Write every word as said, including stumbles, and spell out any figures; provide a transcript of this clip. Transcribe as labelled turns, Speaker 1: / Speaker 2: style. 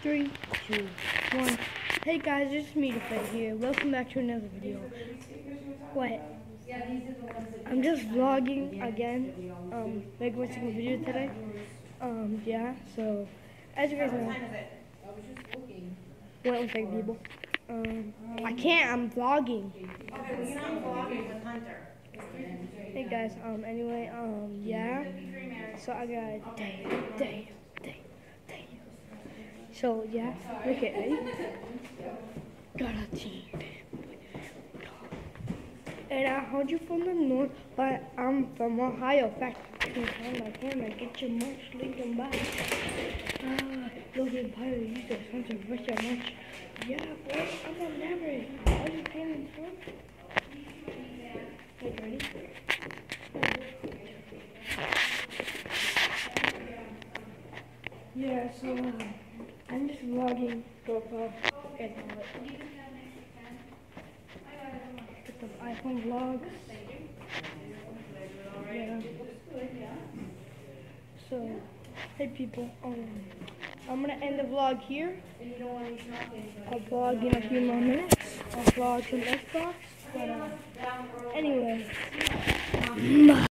Speaker 1: Three, two, one. Hey guys, it's me, Defend here. Welcome back to another video. What? I'm just vlogging again. Um, making my second video today. Um, yeah. So, as you guys know, wait one second, people. Um, I can't. I'm vlogging.
Speaker 2: Okay, well, you're not vlogging with Hunter.
Speaker 1: Hey guys. Um, anyway. Um, yeah. So I got day, day, day, day. So yeah, look at me. Got a team. And I heard you from the north, but I'm from Ohio. In fact, I can find my camera. Get your munch, Lincoln back. Ah, Logan Pirate, you said something with your munch. Yeah, boy, I'm a maverick. Are you paying attention? Wait, ready? Yeah, so uh, I'm just vlogging GoPro and uh, get the iPhone vlogs. Yeah. So, hey people, um, I'm gonna end the vlog here. I'll vlog in a few more minutes. I'll vlog some Xbox. But uh, anyway.